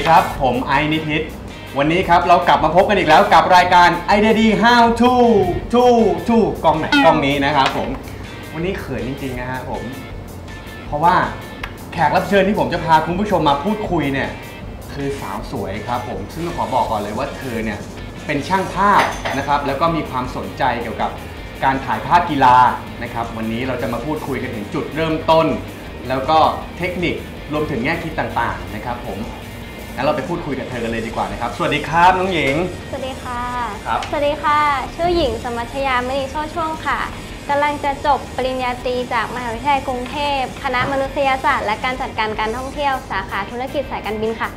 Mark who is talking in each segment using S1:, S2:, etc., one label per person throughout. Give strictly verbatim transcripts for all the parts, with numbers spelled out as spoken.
S1: ครับผมไอนิทิศวันนี้ครับเรากลับมาพบกันอีกแล้วกับรายการ iDaddy How to to to กล้องไหนกล้องนี้นะครับผมวันนี้เขินจริงๆนะฮะผมเพราะว่าแขกรับเชิญที่ผมจะพาคุณผู้ชมมาพูดคุยเนี่ยคือสาวสวยครับผมซึ่งขอบอกก่อนเลยว่าเธอเนี่ยเป็นช่างภาพนะครับแล้วก็มีความสนใจเกี่ยวกับการถ่ายภาพกีฬานะครับวันนี้เราจะมาพูดคุยกันถึงจุดเริ่มต้นแล้วก็เทคนิครวมถึงแง่คิดต่างๆนะครับผมงั้นเราไปพูดคุยกับเธอกันเลยดีกว่านะครับสวัสดีครับน้องหญิง
S2: สวัสดีค่ะ
S1: ครับ
S2: สวัสดีค่ะชื่อหญิงสมัชยามณีโชติช่วงค่ะกำลังจะจบปริญญาตรีจากมหาวิทยาลัยกรุงเทพคณะมนุษยศาสตร์และการจัดการการท่องเที่ยวสาขาธุรกิจสายการบินค่ะ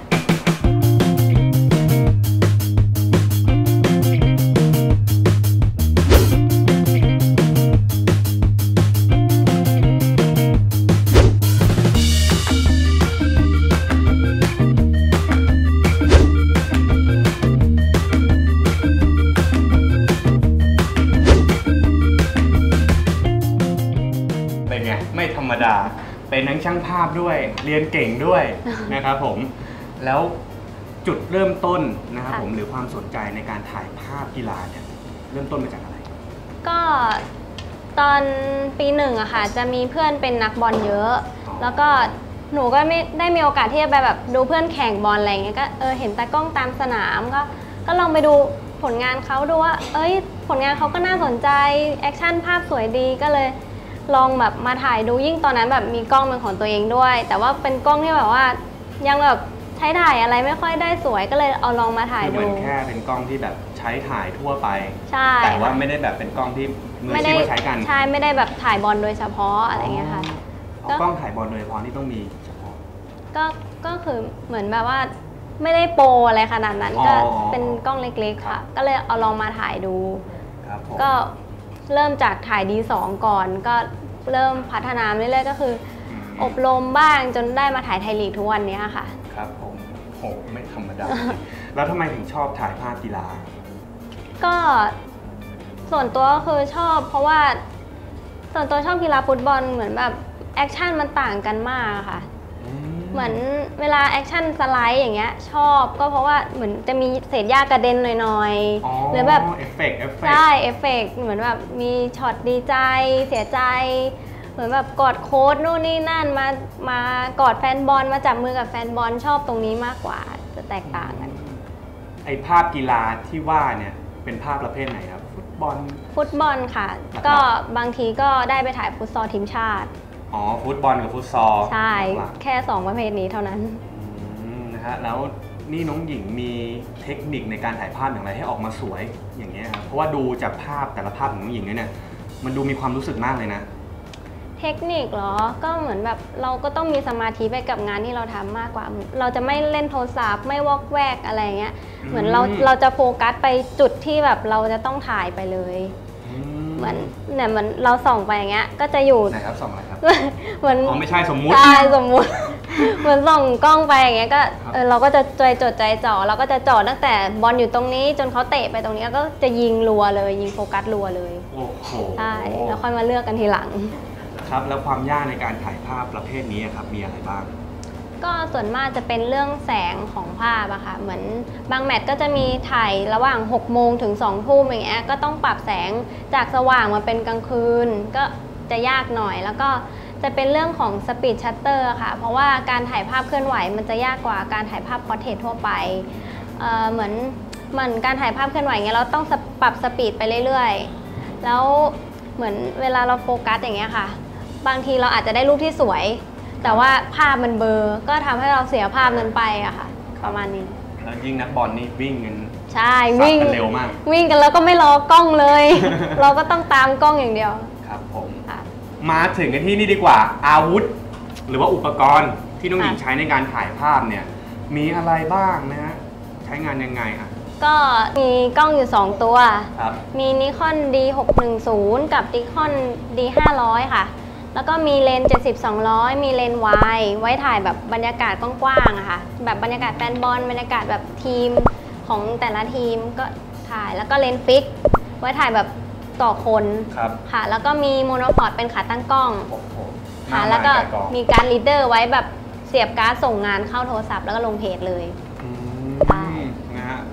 S1: ไม่ธรรมดาเป็นทั้งช่างภาพด้วยเรียนเก่งด้วย นะครับผมแล้วจุดเริ่มต้นนะครับผมหรือความสนใจในการถ่ายภาพกีฬาเนี่ยเริ่มต้นมาจากอะไร
S2: ก็ตอนปีหนึ่งอะค่ะจะมีเพื่อนเป็นนักบอลเยอะแล้วก็หนูก็ไม่ได้มีโอกาสที่จะไปแบบดูเพื่อนแข่งบอลอะไรเงี้ยก็เออเห็นตากล้องตามสนามก็ก็ลองไปดูผลงานเขาดูว่าเอ้ยผลงานเขาก็น่าสนใจแอคชั่นภาพสวยดีก็เลยลองแบบมาถ่ายดูยิ่งตอนนั้นแบบมีกล้องเป็นของตัวเองด้วยแต่ว่าเป็นกล้องที่แบบว่ายังแบบใช้ถ่ายอะไรไม่ค่อยได้สวยก็เลยเอาลองมาถ่ายดู
S1: คือมันแค่เป็นกล้องที่แบบใช้ถ่ายทั่วไป
S2: ใช่
S1: แต่ว่าไม่ได้แบบเป็นกล้องที่มืออาชีพใช้กัน
S2: ใช่ไม่ได้แบบถ่ายบอลโดยเฉพาะอะไรเงี้ยค่ะ
S1: กล้องถ่ายบอลโดยเฉพาะนี่ต้องมีเฉพาะ
S2: ก็ก็คือเหมือนแบบว่าไม่ได้โปรอะไรขนาดนั้นก็เป็นกล้องเล็กๆค่ะก็เลยเอาลองมาถ่ายดูก็เริ่มจากถ่าย ดี สอง ก่อนก็เริ่มพัฒนาเรื่อยๆก็คืออบรมบ้างจนได้มาถ่ายไทยลีกทุกวันนี้ค่ะ
S1: ครับผมโหไม่ธรรมดา แล้วทำไมถึงชอบถ่ายภาพกีฬา
S2: ก็ส่วนตัวก็คือชอบเพราะว่าส่วนตัวชอบกีฬาฟุตบอลเหมือนแบบแอคชั่นมันต่างกันมากค่ะเหมือนเวลาแอคชั่นสไลด์อย่างเงี้ยชอบก็เพราะว่าเหมือนจะมีเศษหญ้ากระเด็นหน่อยๆหรือแบบ
S1: เอฟเฟกต์เอฟเฟกต์
S2: ใช่เอฟเฟกต์เหมือนแบบมีช็อตดีใจเสียใจเหมือนแบบกอดโค้ชนู่นนี่นั่นมามากอดแฟนบอลมาจับมือกับแฟนบอลชอบตรงนี้มากกว่าจะแตกต่างกัน
S1: ไอภาพกีฬาที่ว่าเนี่ยเป็นภาพประเภทไหนครับฟุตบอล
S2: ฟุตบอลค่ะก็บางทีก็ได้ไปถ่ายฟุตซอลทีมชาติ
S1: อ๋อฟุตบอลกับฟุตซอล
S2: ใช่แค่สองประเภทนี้เท่านั้น
S1: นะฮะแล้วนี่น้องหญิงมีเทคนิคในการถ่ายภาพอย่างไรให้ออกมาสวยอย่างเงี้ยครับเพราะว่าดูจากภาพแต่ละภาพของน้องหญิงเนี่ยมันดูมีความรู้สึกมากเลยนะ
S2: เทคนิคเหรอก็เหมือนแบบเราก็ต้องมีสมาธิไปกับงานที่เราทำมากกว่าเราจะไม่เล่นโทรศัพท์ไม่วอกแวกอะไรเงี้ยเหมือนเราเราจะโฟกัสไปจุดที่แบบเราจะต้องถ่ายไปเลยเหมือนเนี่ยเหมือนเราส่องไปอย่างเงี้ยก็จะอยู่
S1: ไหนครับส่องอะไรครับ
S2: เหมือน
S1: อ๋อไม่ใช่สมมุติ
S2: ใช่สมมุติเหมือนส่องกล้องไปอย่างเงี้ยก็เออเราก็จะใจจดใจจ่อเราก็จะจ่อตั้งแต่บอลอยู่ตรงนี้จนเขาเตะไปตรงนี้แล้วก็จะยิงรัวเลยยิงโฟกัสรัวเลย
S1: โอ้โห
S2: ใช่แล้วค่อยมาเลือกกันทีหลัง
S1: ครับแล้วความยากในการถ่ายภาพประเภทนี้ครับมีอะไรบ้าง
S2: ก็ส่วนมากจะเป็นเรื่องแสงของภาพอะค่ะเหมือนบางแมตช์ก็จะมีถ่ายระหว่างหกโมงถึงสองทุ่มอย่างเงี้ยก็ต้องปรับแสงจากสว่างมาเป็นกลางคืนก็จะยากหน่อยแล้วก็จะเป็นเรื่องของสปีดชัตเตอร์ค่ะเพราะว่าการถ่ายภาพเคลื่อนไหวมันจะยากกว่าการถ่ายภาพพอร์เทรตทั่วไปเอ่อเหมือนเหมือนการถ่ายภาพเคลื่อนไหวเงี้ยเราต้องปรับสปีดไปเรื่อยๆแล้วเหมือนเวลาเราโฟกัสอย่างเงี้ยค่ะบางทีเราอาจจะได้รูปที่สวยแต่ว่าภาพมันเบลอก็ทำให้เราเสียภาพนั้นไปอะค่ะประมาณนี้
S1: แล้วยิ่งนักบอลนี่วิ่งกัน
S2: ใช่วิ่ง
S1: เร็วมาก
S2: วิ่งกันแล้วก็ไม่รอกล้องเลย เราก็ต้องตามกล้องอย่างเดียว
S1: ครับผมมาถึงกันที่นี่ดีกว่าอาวุธหรือว่าอุปกรณ์ที่น้องหญิงใช้ในการถ่ายภาพเนี่ยมีอะไรบ้างนะฮะใช้งานยังไงอ่ะ
S2: ก็มีกล้องอยู่สองตัวมี Nikon ดี หกหนึ่งศูนย์ กับ Nikon ดี ห้าร้อย ค่ะแล้วก็มีเลนส์ เจ็ดสิบ สองร้อย มีเลนส์ wide ไว้ถ่ายแบบบรรยากาศกว้างๆอะค่ะแบบบรรยากาศแฟนบอลบรรยากาศแบบทีมของแต่ละทีมก็ถ่ายแล้วก็เลนส์ฟิกไว้ถ่ายแบบต่อคนค่ะแล้วก็มีโมโนพอร์ตเป็นขาตั้งกล้องค่ะแล้วก็มีการ์ดรีดเดอร์ไว้แบบเสียบการ์ดส่งงานเข้าโทรศัพท์แล้วก็ลงเพจเลย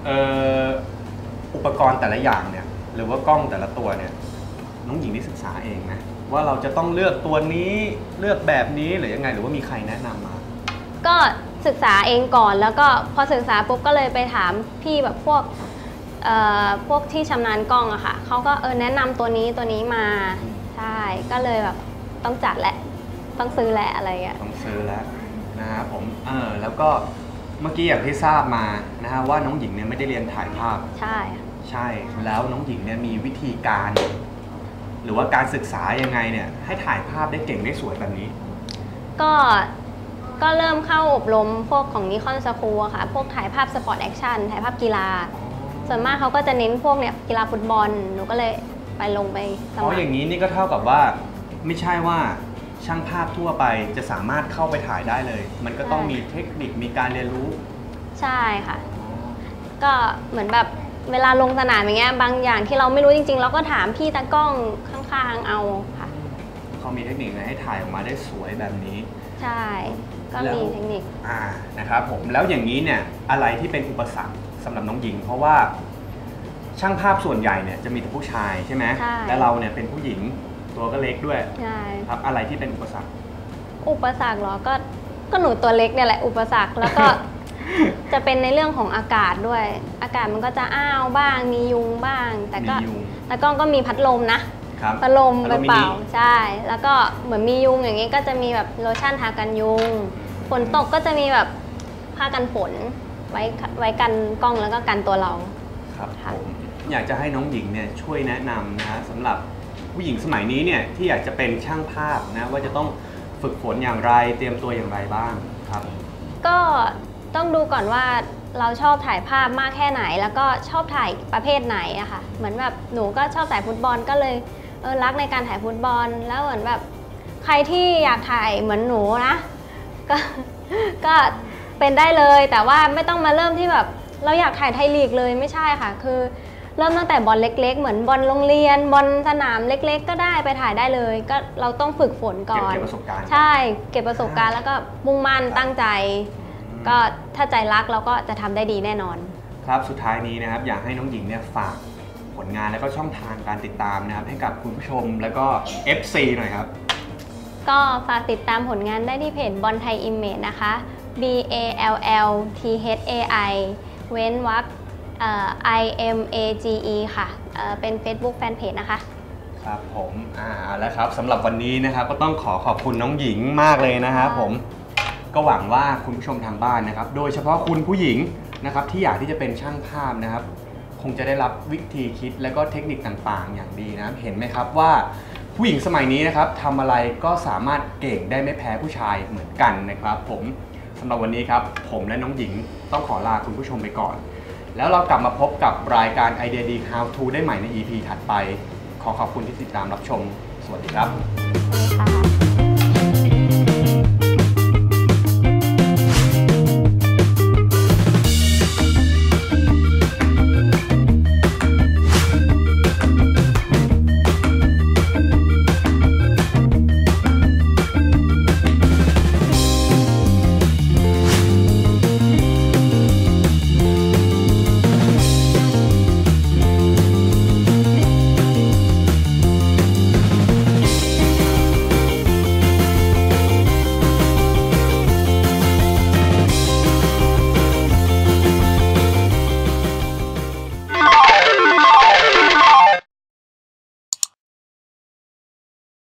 S1: เอ่ออุปกรณ์แต่ละอย่างเนี่ยหรือว่ากล้องแต่ละตัวเนี่ยน้องหญิงได้ศึกษาเองนะว่าเราจะต้องเลือกตัวนี้เลือกแบบนี้หรือยังไงหรือว่ามีใครแนะนำมา
S2: ก็ศึกษาเองก่อนแล้วก็พอศึกษาปุ๊บก็เลยไปถามพี่แบบพวกพวกที่ชำนาญกล้องอะค่ะเขาก็เออแนะนำตัวนี้ตัวนี้มาใช่ก็เลยแบบต้องจัดแหละต้องซื้อแหละอะไรเงี้ย
S1: ต้องซื้อแล้วนะครับผมเออแล้วก็เมื่อกี้อย่างที่ทราบมานะฮะว่าน้องหญิงเนี่ยไม่ได้เรียนถ่ายภาพ
S2: ใช่
S1: ใช่แล้วน้องหญิงเนี่ยมีวิธีการหรือว่าการศึกษายังไงเนี่ยให้ถ่ายภาพได้เก่งได้สวยแบบนี้
S2: ก็ก็เริ่มเข้าอบรมพวกของนิคอนสคูลค่ะพวกถ่ายภาพสปอร์ตแอคชั่นถ่ายภาพกีฬาส่วนมากเขาก็จะเน้นพวกเนี่ยกีฬาฟุตบอลหนูก็เลยไปลงไปสมัคร
S1: อ๋ออย่างนี้นี่ก็เท่ากับว่าไม่ใช่ว่าช่างภาพทั่วไปจะสามารถเข้าไปถ่ายได้เลยมันก็ต้องมีเทคนิคมีการเรียนรู้
S2: ใช่ค่ะก็เหมือนแบบเวลาลงสนามอย่างเงี้ยบางอย่างที่เราไม่รู้จริงๆเราก็ถามพี่ตากล้องข้างๆเอาค่ะ
S1: เขามีเทคนิคไงให้ถ่ายออกมาได้สวยแบบนี้
S2: ใช่ก็มีเทคนิค
S1: อ่านะครับผมแล้วอย่างนี้เนี่ยอะไรที่เป็นอุปสรรคสำหรับน้องหญิงเพราะว่าช่างภาพส่วนใหญ่เนี่ยจะมีแต่ผู้ชายใช่ไหมและเราเนี่ยเป็นผู้หญิงตัวก็เล็กด้วย
S2: ใช่
S1: ครับอะไรที่เป็นอุปสรรค
S2: อุปสรรคเหรอก็ก็หนูตัวเล็กเนี่ยแหละอุปสรรคแล้วก็จะเป็นในเรื่องของอากาศด้วยอากาศมันก็จะอ้าวบ้างมียุงบ้างแต่ก็แต่ก็ก็มีพัดลมนะพัดลมไปเป่าใช่แล้วก็เหมือนมียุงอย่างนี้ก็จะมีแบบโลชั่นทากันยุงฝนตกก็จะมีแบบผ้ากันฝนไว้ไว้กันกล้องแล้วก็กันตัวเรา
S1: ครับผมอยากจะให้น้องหญิงเนี่ยช่วยแนะนำนะสำหรับผู้หญิงสมัยนี้เนี่ยที่อยากจะเป็นช่างภาพนะว่าจะต้องฝึกฝนอย่างไรเตรียมตัวอย่างไรบ้างครับ
S2: ก็ต้องดูก่อนว่าเราชอบถ่ายภาพมากแค่ไหนแล้วก็ชอบถ่ายประเภทไหนอะค่ะเหมือนแบบหนูก็ชอบถ่ายฟุตบอลก็เลยเออรักในการถ่ายฟุตบอลแล้วเหมือนแบบใครที่อยากถ่ายเหมือนหนูนะก็ก็เป็นได้เลยแต่ว่าไม่ต้องมาเริ่มที่แบบเราอยากถ่ายไทยลีกเลยไม่ใช่ค่ะคือเริ่มตั้งแต่บอลเล็กๆเหมือนบอลโรงเรียนบอลสนามเล็กๆก็ได้ไปถ่ายได้เลยก็เราต้องฝึกฝนก่อน
S1: เก็บประสบการณ์
S2: ใช่เก็บประสบการณ์แล้วก็มุ่งมั่นตั้งใจก็ถ้าใจรักเราก็จะทำได้ดีแน่นอน
S1: ครับสุดท้ายนี้นะครับอยากให้น้องหญิงเนี่ยฝากผลงานและก็ช่องทางการติดตามนะครับให้กับคุณผู้ชมแล้วก็ เอฟ ซี หน่อยครับ
S2: ก็ฝากติดตามผลงานได้ที่เพจบอลไทยอิมเมจนะคะ B A L L T H A I เว้นวรรค I M A G E ค่ะเป็น Facebook Fanpage นะคะ
S1: ครับผมอ่าแล้วครับสำหรับวันนี้นะครับก็ต้องขอขอบคุณน้องหญิงมากเลยนะครับผมก็หวังว่าคุณผู้ชมทางบ้านนะครับโดยเฉพาะคุณผู้หญิงนะครับที่อยากที่จะเป็นช่างภาพนะครับคงจะได้รับวิธีคิดและก็เทคนิคต่างๆอย่างดีนะเห็นไหมครับว่าผู้หญิงสมัยนี้นะครับทำอะไรก็สามารถเก่งได้ไม่แพ้ผู้ชายเหมือนกันนะครับผมสำหรับวันนี้ครับผมและน้องหญิงต้องขอลาคุณผู้ชมไปก่อนแล้วเรากลับมาพบกับรายการไอเดียดี How to ได้ใหม่ใน อี พี ถัดไปขอขอบคุณที่ติดตามรับชมสวัสดีครับ